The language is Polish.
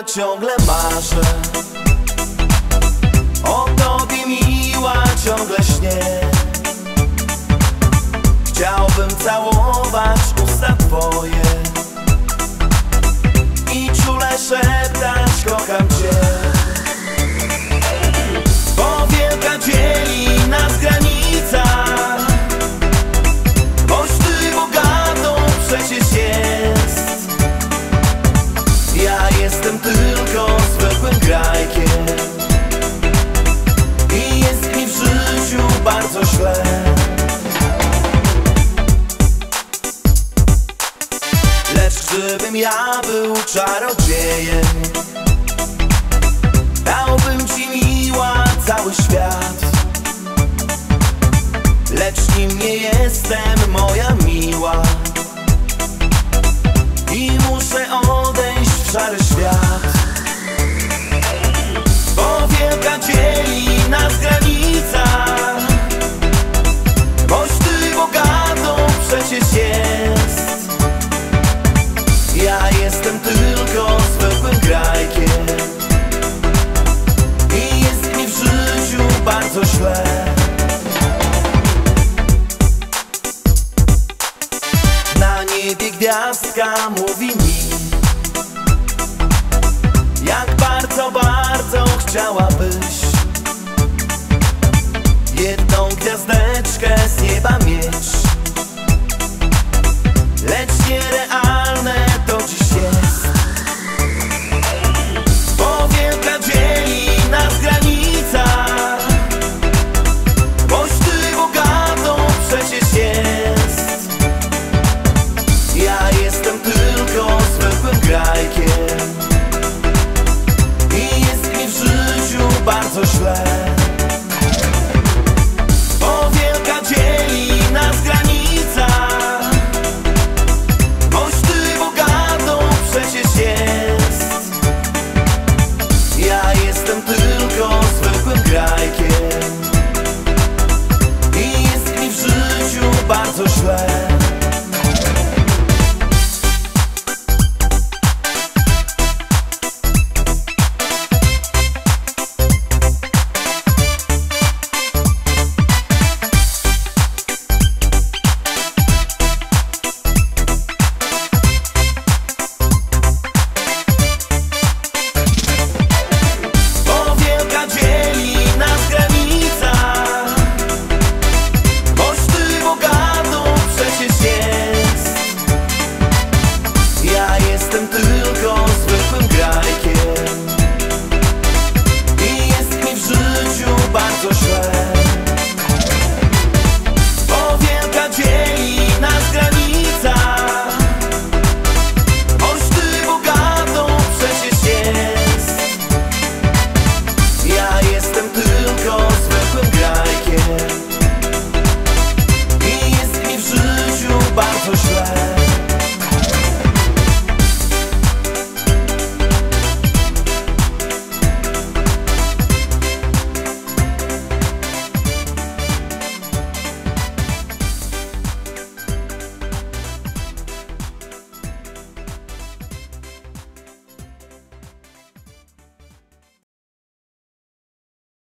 ciągle marzę o tobie, miła, ciągle śnię. Chciałbym całować usta twoje i czule szeptać: kocham cię. Bo wielka dzieli nas granica, boś ty bogatą przecież jest. Ja jestem tylko zwykłym grajkiem i jest mi w życiu bardzo źle. Lecz gdybym ja był czarodziejem, dałbym ci, miła, cały świat. Lecz nim nie jestem, moja miła, i muszę odejść w szary świat. Bo wielka dzieli nas granica, boś ty bogatą przecież jest. Ja jestem tylko zwykłym grajkiem i jest mi w życiu bardzo źle. Na niebie gwiazdka mówi mi, jak bardzo, bardzo chciałabyś jedną gwiazdeczkę z nieba mieć. Lecz nierealne to dziś jest, bo wielka dzieli nas granica, boś ty bogatą przecież jest. Ja jestem tylko zwykłym grajkiem i jest mi w życiu bardzo źle. Bo wielka dzieli nas granica, boś ty bogatą przecież jest. Ja jestem tylko zwykłym grajkiem i jest mi w życiu bardzo źle.